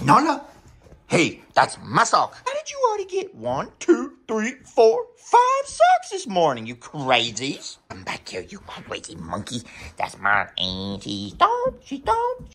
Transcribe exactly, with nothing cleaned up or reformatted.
Nana? Hey, that's my sock. How did you already get one, two, three, four, five socks this morning, you crazies? Come back here, you crazy monkey. That's my auntie. Don't, she don't.